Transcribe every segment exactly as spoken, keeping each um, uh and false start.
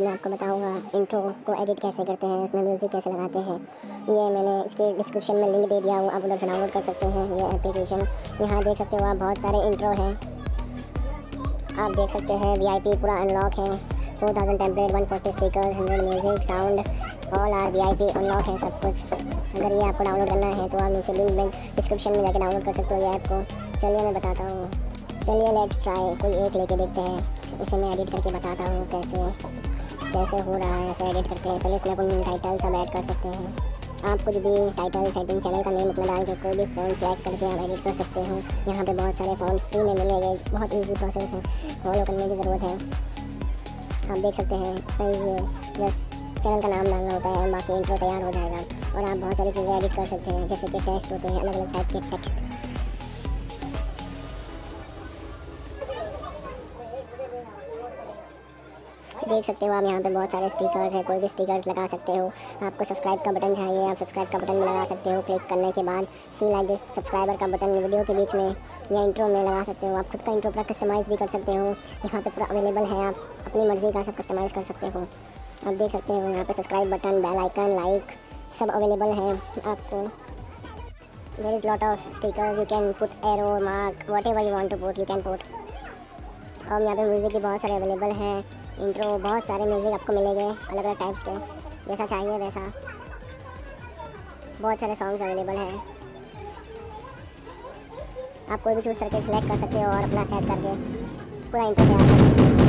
में आपको बताऊंगा इंट्रो को एडिट कैसे करते हैं, उसमें म्यूज़िक कैसे लगाते हैं। ये मैंने इसके डिस्क्रिप्शन में लिंक दे दिया हूँ, आप उधर से डाउनलोड कर सकते हैं ये एप्लीकेशन। यहाँ देख सकते हो आप बहुत सारे इंट्रो हैं, आप देख सकते हैं। वीआईपी पूरा अनलॉक है, four thousand template, one forty stickers, hundred music, sound, all are VIP unlock है सब कुछ। अगर ये आपको डाउनलोड करना है तो आप नीचे लिंक में डिस्क्रिप्शन में जाकर डाउनलोड कर सकते हो ये ऐप को। चलिए मैं बताता हूँ, चलिए लेट्स ट्राई, कोई एक लेके देखते हैं। इसे मैं एडिट करके बताता हूँ कैसे कैसे हो रहा है, ऐसे एडिट करते हैं। पहले इसमें अपन टाइटल सब ऐड कर सकते हैं। आप कुछ भी टाइटल सेटिंग चैनल का नेम अपना डाल के कोई भी फ़ॉन्ट सेलेक्ट करके आप एडिट कर सकते हो। यहाँ पे बहुत सारे फ़ॉन्ट फ्री में मिलेंगे, बहुत इजी प्रोसेस है, फॉलो करने की ज़रूरत है। आप देख सकते हैं, ये बस चैनल का नाम डालना होता है, बाकी इंट्रो तैयार हो जाएगा। और आप बहुत सारी चीज़ें एडिट कर सकते हैं, जैसे कि टेक्स्ट होते हैं, अलग अलग टाइप के टेक्स्ट। देख सकते हो आप यहाँ पे बहुत सारे स्टिकर्स हैं, कोई भी स्टिकर्स लगा सकते हो। आपको सब्सक्राइब का बटन चाहिए, आप सब्सक्राइब का बटन में लगा सकते हो। क्लिक करने के बाद सी लाइक दिस सब्सक्राइबर का बटन वीडियो के बीच में या इंट्रो में लगा सकते हो। आप खुद का इंट्रो पूरा कस्टमाइज़ भी कर सकते हो, यहाँ पे पूरा अवेलेबल है, आप अपनी मर्ज़ी का सब कस्टमाइज़ कर सकते हो। आप देख सकते हो यहाँ पे subscribe button, bell icon, like सब अवेलेबल है आपको। There is lot of stickers, you can put arrow, mark, whatever you want to put you can put. और यहाँ पे म्यूज़िक भी बहुत सारे अवेलेबल हैं, इंट्रो, बहुत सारे म्यूज़िक आपको मिलेंगे अलग अलग टाइप्स के, जैसा चाहिए वैसा। बहुत सारे सॉन्ग्स अवेलेबल हैं, आप कोई भी चूज़ करके सिलेक्ट कर सकते हो और अपना सेट करके पूरा इंट्रो तैयार कर सकते हो।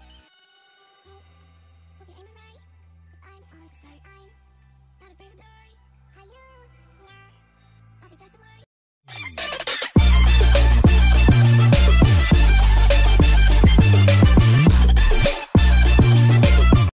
I'm on, so I'm not afraid to die.